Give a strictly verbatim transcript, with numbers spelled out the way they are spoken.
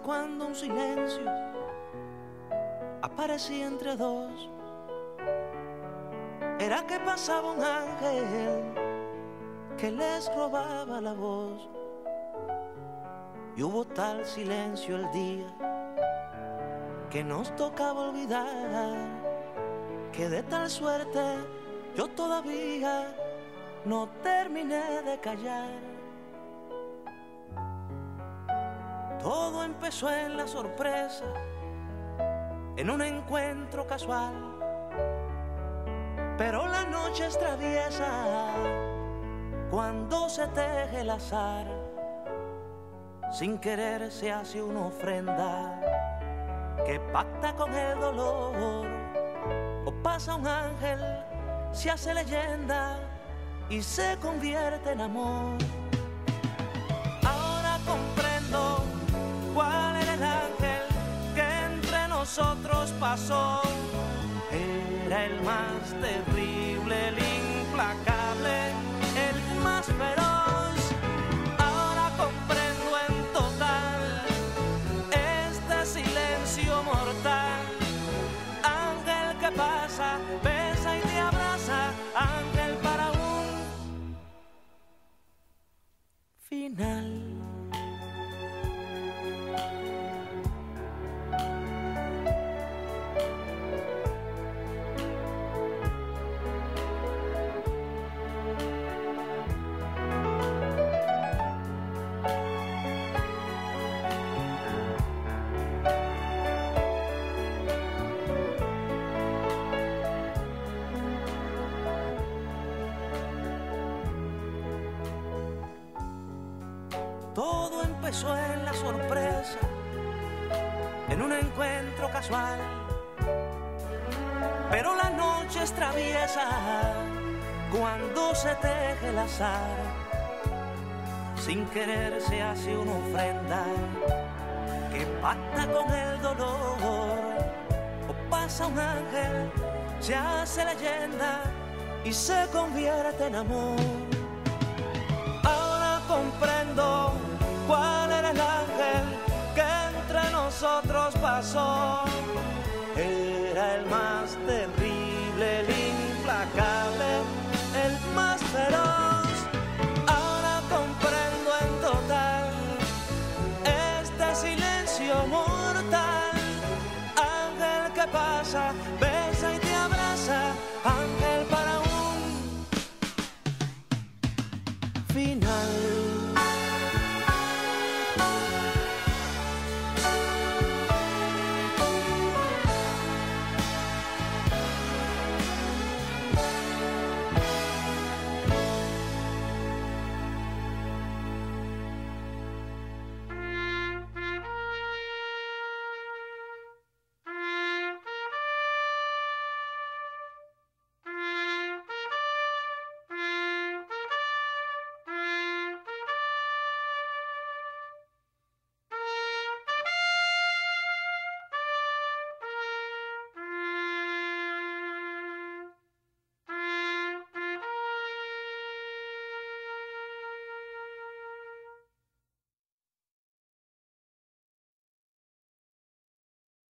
cuando un silencio aparecía entre dos. Era que pasaba un ángel que les robaba la voz. Y hubo tal silencio el día que nos tocaba olvidar, que de tal suerte yo todavía no terminé de callar. Todo empezó en la sorpresa, en un encuentro casual, pero la noche es traviesa cuando se teje el azar. Sin querer se hace una ofrenda que pacta con el dolor, o pasa un ángel, se hace leyenda y se convierte en amor. Ahora comprendo cuál era el ángel que entre nosotros pasó. Era el más terrible, el implacable, el más feroz. Ahora comprendo en total este silencio mortal. Ángel que pasa, besa y te abraza, ángel para un final. Todo empezó en la sorpresa, en un encuentro casual, pero la noche es traviesa cuando se teje el azar. Sin querer se hace una ofrenda que pacta con el dolor, o pasa un ángel, se hace leyenda y se convierte en amor. Ahora comprendo cuál era el ángel que entre nosotros pasó. Era el más terrible, el implacable, el más feroz. Ahora comprendo en total este silencio mortal. Ángel que pasa,